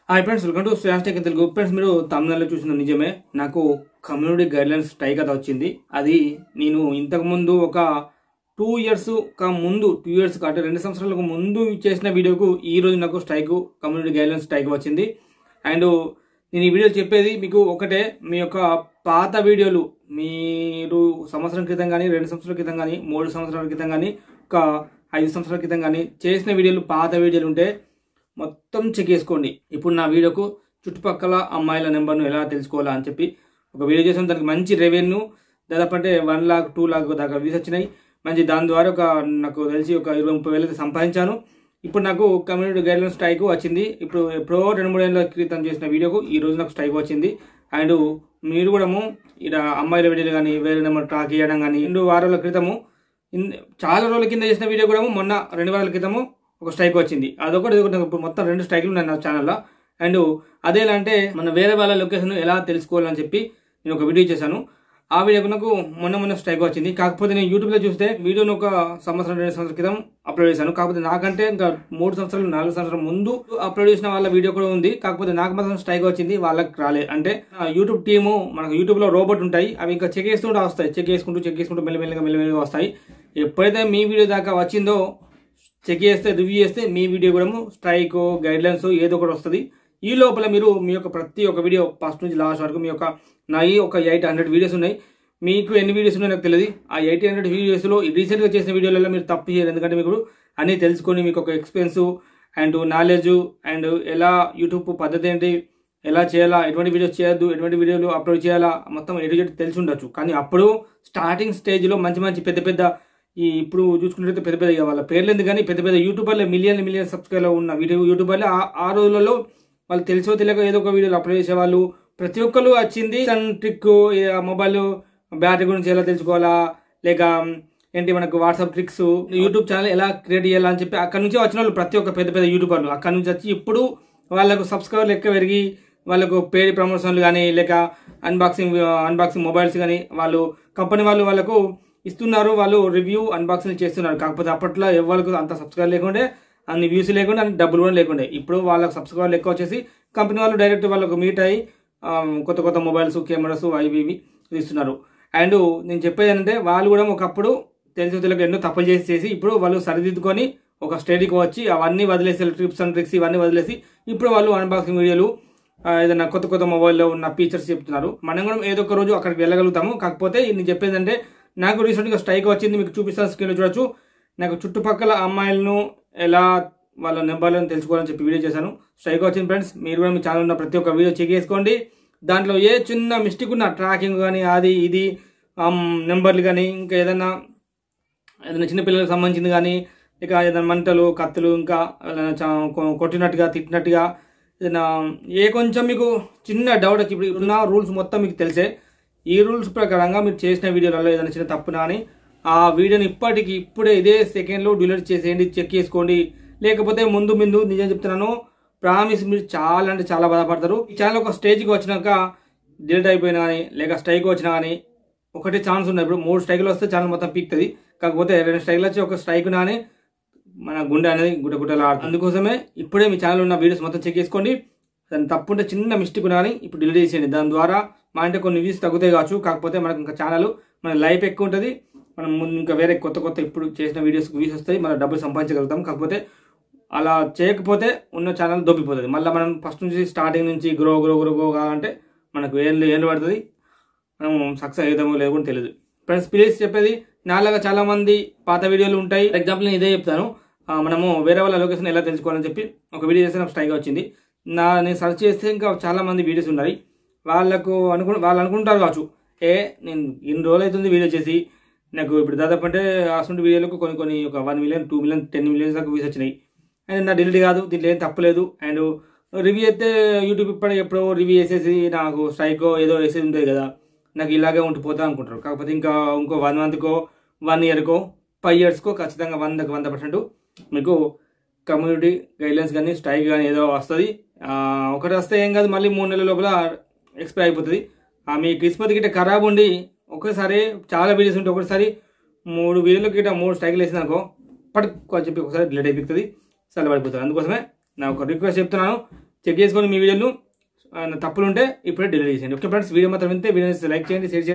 Hi friends, welcome to Shreyans tech Telugu. Friends, మీరు తమిళనాడులో చూసిన నిజమే, నాకు కమ్యూనిటీ గైడ్లైన్స్ స్ట్రైక్ అయితే వచ్చింది. అది నేను ఇంతకుముందు ఒక 2 ఇయర్స్ ముందు 2 ఇయర్స్ అంటే 2 సంవత్సరాలకు ముందు చేసిన వీడియోకు ఈ రోజు నాకు కమ్యూనిటీ గైడ్లైన్స్ స్ట్రైక్ వచ్చింది. అండ్ నేను ఈ వీడియో చెప్పేది మీకు ఒకటే, మీ యొక్క పాత వీడియోలు మీరు సంవత్సరం క్రితం కానీ 2 సంవత్సరాల క్రితం కానీ 3 సంవత్సరాల క్రితం కానీ ఒక 5 సంవత్సరాల క్రితం కానీ చేసిన వీడియోలు, పాత వీడియోలు ఉంటే మొత్తం చెక్ చేసుకోండి. ఇప్పుడు నా వీడియోకు చుట్టుపక్కల అమ్మాయిల నెంబర్ను ఎలా తెలుసుకోవాలా అని చెప్పి ఒక వీడియో చేసాను. దానికి మంచి రెవెన్యూ, దాదాపు అంటే 1 lakh 2 lakh దాకా వ్యూస్ వచ్చినాయి. మంచి దాని ద్వారా నాకు తెలిసి ఒక 20-30 వేలు అయితే సంపాదించాను. ఇప్పుడు నాకు కమ్యూనిటీ గైడ్లైన్స్ స్ట్రైక్ వచ్చింది. ఇప్పుడు ఎప్పుడో 2-3 ఏళ్ళ క్రితం చేసిన వీడియోకు ఈ రోజు నాకు స్ట్రైక్ వచ్చింది. అండ్ మీరు కూడా ఇలా అమ్మాయిల వీడియోలు కానీ వేరే నెంబర్ ట్రాక్ చేయడం కానీ 2 వారాల క్రితము, చాలా రోజుల కింద చేసిన వీడియో కూడా మొన్న 2 వారాల క్రితము ఒక స్ట్రైక్ వచ్చింది. అదొకటి ఇప్పుడు మొత్తం 2 స్ట్రైక్లు ఉన్నాయి నా ఛానల్లో. అండ్ అదేలా అంటే మన వేరే వాళ్ళ లొకేషన్ ఎలా తెలుసుకోవాలని చెప్పి నేను ఒక వీడియో చేశాను. ఆ వీడియోకి నాకు మొన్న స్ట్రైక్ వచ్చింది. కాకపోతే నేను యూట్యూబ్లో చూస్తే వీడియోను ఒక 1-2 సంవత్సరాల క్రితం అప్లోడ్ చేశాను. కాకపోతే నాకంటే ఇంకా 3 సంవత్సరాలు 4 సంవత్సరాల ముందు అప్లోడ్ చేసిన వాళ్ళ వీడియో కూడా ఉంది. కాకపోతే నాకు మాత్రం స్ట్రైక్ వచ్చింది, వాళ్ళకి రాలేదు. అంటే యూట్యూబ్ టీము, మనకు యూట్యూబ్లో రోబోట్ ఉంటాయి, అవి ఇంకా చెక్ చేస్తుంటే వస్తాయి. చెక్ చేసుకుంటూ మెల్లమెల్లగా వస్తాయి. ఎప్పుడైతే మీ వీడియో దాకా వచ్చిందో చెక్ చేస్తే, రివ్యూ చేస్తే మీ వీడియో కూడా స్ట్రైక్ గైడ్లైన్స్ ఏదో ఒకటి వస్తుంది. ఈ లోపల మీరు మీ యొక్క ప్రతి ఒక్క వీడియో ఫస్ట్ నుంచి లాస్ట్ వరకు మీ యొక్క ఒక 800 వీడియోస్ ఉన్నాయి. మీకు ఎన్ని వీడియోస్ ఉన్నాయో నాకు తెలియదు. ఆ 800 వీడియోస్లో రీసెంట్గా చేసిన వీడియోలలో మీరు తప్పు చేయరు. ఎందుకంటే మీకు అన్నీ తెలుసుకొని మీకు ఒక ఎక్స్పీరియన్స్ అండ్ నాలెడ్జ్ అండ్ ఎలా యూట్యూబ్ పద్ధతి ఏంటి, ఎలా చేయాలా, ఎటువంటి వీడియోస్ చేయొద్దు, ఎటువంటి వీడియోలు అప్లోడ్ చేయాలా, మొత్తం ఎటు తెలిసి ఉండొచ్చు. కానీ అప్పుడు స్టార్టింగ్ స్టేజ్లో మంచి పెద్ద ఇప్పుడు చూసుకుంటే పెద్ద వాళ్ళ పేర్లు ఎందుకు కానీ పెద్ద యూట్యూబర్లు మిలియన్ సబ్స్క్రైబర్ ఉన్న యూట్యూబర్లు ఆ రోజులలో వాళ్ళు తెలుసో తెలియక ఏదో ఒక వీడియోలు అప్లోడ్ చేసేవాళ్ళు. ప్రతి ఒక్కరు వచ్చింది ట్రిక్, మొబైల్ బ్యాటరీ గురించి ఎలా తెలుసుకోవాలా, లేక ఏంటి మనకు వాట్సాప్ ట్రిక్స్, యూట్యూబ్ ఛానల్ ఎలా క్రియేట్ చేయాలా అని చెప్పి అక్కడ నుంచి వచ్చిన వాళ్ళు ప్రతి ఒక్క పెద్ద యూట్యూబర్లు అక్కడ నుంచి వచ్చి ఇప్పుడు వాళ్ళకు సబ్స్క్రైబర్లు ఎక్కువ పెరిగి వాళ్ళకు పేడ్ ప్రమోషన్లు కానీ లేక అన్బాక్సింగ్ మొబైల్స్ కానీ వాళ్ళు కంపెనీ వాళ్ళకు ఇస్తున్నారు. వాళ్ళు రివ్యూ అన్బాక్సింగ్ చేస్తున్నారు. కాకపోతే అప్పట్లో ఎవరికి అంత సబ్స్క్రైబ్ లేకుండే, అన్ని వ్యూస్ లేకుండా, అన్ని డబ్బులు కూడా లేకుండే. ఇప్పుడు వాళ్ళకి సబ్స్క్రైబర్లు ఎక్కువ వచ్చేసి కంపెనీ వాళ్ళు డైరెక్ట్ వాళ్ళకు మీట్ అయ్యి కొత్త మొబైల్స్, కెమెరాస్ అవి ఇస్తున్నారు. అండ్ నేను చెప్పేది ఏంటంటే వాళ్ళు కూడా ఒకప్పుడు తెలియక ఎన్నో తప్పులు చేసి ఇప్పుడు వాళ్ళు సరిదిద్దుకొని ఒక స్టేజ్కి వచ్చి అవన్నీ వదిలేసి, ట్రిప్స్ అండ్ ట్రిక్స్ ఇవన్నీ వదిలేసి ఇప్పుడు వాళ్ళు అన్బాక్సింగ్ వీడియోలు, ఏదైనా కొత్త మొబైల్లో ఉన్న ఫీచర్స్ చెప్తున్నారు. మనం కూడా ఏదో ఒక రోజు అక్కడికి వెళ్ళగలుగుతాము. కాకపోతే నేను చెప్పేది అంటే నాకు రీసెంట్గా స్ట్రైక్ వచ్చింది, మీకు చూపిస్తాను, స్క్రీన్లో చూడొచ్చు. నాకు చుట్టుపక్కల అమ్మాయిలను ఎలా వాళ్ళ నెంబర్లను తెలుసుకోవాలని చెప్పి వీడియో చేశాను. స్ట్రైక్ వచ్చింది ఫ్రెండ్స్. మీరు కూడా మీ ఛానల్ ఉన్న ప్రతి ఒక్క వీడియో చెక్ చేసుకోండి. దాంట్లో ఏ చిన్న మిస్టేక్ ఉన్న ట్రాకింగ్ కానీ అది ఇది నెంబర్లు కానీ ఇంకా ఏదైనా చిన్నపిల్లలకు సంబంధించింది కానీ ఇక ఏదైనా మంటలు, కత్తులు, ఇంకా కొట్టినట్టుగా తిట్టినట్టుగా ఏదైనా కొంచెం మీకు చిన్న డౌట్ వచ్చి ఇప్పుడు ఉన్న రూల్స్ మొత్తం మీకు తెలిసే. ఈ రూల్స్ ప్రకారంగా మీరు చేసిన వీడియోలలో ఏదైనా చిన్న తప్పునా అని ఆ వీడియోని ఇప్పుడే ఇదే సెకండ్లో డిలీట్ చేసేయండి, చెక్ చేసుకోండి. లేకపోతే ముందు నిజం చెప్తున్నాను, ప్రామిస్ మీరు చాలా అంటే చాలా బాధపడతారు. ఈ ఛానల్ ఒక స్టేజ్కి వచ్చినాక డిలీట్ అయిపోయినా కానీ లేక స్ట్రైక్ వచ్చినా కానీ ఒకటే ఛాన్స్ ఉన్నాయి. ఇప్పుడు 3 స్ట్రైక్లు వస్తే ఛానల్ మొత్తం పీక్తుంది. కాకపోతే 2 స్ట్రైక్లు వచ్చి ఒక స్ట్రైక్ నాని మన గుండె అనేది గుట్టలాడుతుంది. అందుకోసమే ఇప్పుడే మీ ఛానల్ ఉన్న వీడియోస్ మొత్తం చెక్ చేసుకోండి. దాన్ని తప్పు ఉంటే చిన్న మిస్టేక్ కానీ ఇప్పుడు డిలీట్ చేసేయండి. దాని ద్వారా మా అంటే కొన్ని వ్యూస్ తగ్గుతాయి కావచ్చు. కాకపోతే మనకు ఇంకా ఛానల్ మన లైఫ్ ఎక్కువ ఉంటుంది. మనం ముందు ఇంకా వేరే కొత్త ఇప్పుడు చేసిన వీడియోస్కి వ్యూస్ వస్తాయి, మన డబ్బులు సంపాదించగలుగుతాం. కాకపోతే అలా చేయకపోతే ఉన్న ఛానల్ దొబ్బిపోతుంది. మళ్ళీ మనం ఫస్ట్ నుంచి స్టార్టింగ్ నుంచి గ్రో కావాలంటే మనకు ఏళ్ళు పడుతుంది. మనం సక్సెస్ అవుతామో లేదో కూడా తెలియదు. ఫ్రెండ్స్, ప్లీజ్ చెప్పేది, నాలాగా చాలా మంది పాత వీడియోలు ఉంటాయి. ఎగ్జాంపుల్ నేను ఇదే చెప్తాను. మనము వేరే వాళ్ళ లొకేషన్ ఎలా తెలుసుకోవాలని చెప్పి ఒక వీడియో చేస్తే నాకు స్ట్రైక్ వచ్చింది. నేను సెర్చ్ చేస్తే ఇంకా చాలా మంది వీడియోస్ ఉన్నాయి. వాళ్ళు అనుకుంటారు కావచ్చు, నేను ఇన్ని రోజులు అవుతుంది వీడియో చేసి, నాకు ఇప్పుడు దాదాపు అంటే అసలు వీడియోలకు కొన్ని ఒక 1 million 2 million 10 million దాకా వ్యూస్ వచ్చినాయి. అండ్ నా డిలీట్ కాదు, దీంట్లో ఏం తప్పలేదు. అండ్ రివ్యూ అయితే యూట్యూబ్ ఎప్పుడో రివ్యూ చేసేసి నాకు స్ట్రైక్ ఏదో వేసేది ఉంటుంది కదా, నాకు ఇలాగే ఉండిపోతా అనుకుంటారు. కాకపోతే ఇంకో 1 monthకో 1 yearకో 5 yearsకో ఖచ్చితంగా 100% మీకు కమ్యూనిటీ గైడ్లైన్స్ కానీ స్ట్రైక్ కానీ ఏదో వస్తుంది. ఒకటి వస్తే ఏం కాదు, మళ్ళీ 3 నెలల లోపల ఎక్స్పైర్ అయిపోతుంది. మీ కిస్మత్ గిట్ట ఖరాబ్ ఉండి ఒకసారి చాలా వీడియోస్ ఉంటే ఒకసారి 3 వీడియోలు గిట్ట 3 స్ట్రైక్లు వేసింది అనుకో, పట్టుకు అని చెప్పి ఒకసారి డిలీట్ అయిపోతుంది, చల్లబడిపోతుంది. అందుకోసమే నా ఒక రిక్వెస్ట్ చెప్తున్నాను, చెక్ చేసుకొని మీ వీడియోలు తప్పులు ఉంటే ఇప్పుడే డిలీట్ చేసేయండి. ఓకే ఫ్రెండ్స్, వీడియో మాత్రం వింటే వీడియో లైక్ చేయండి, షేర్ చేయండి.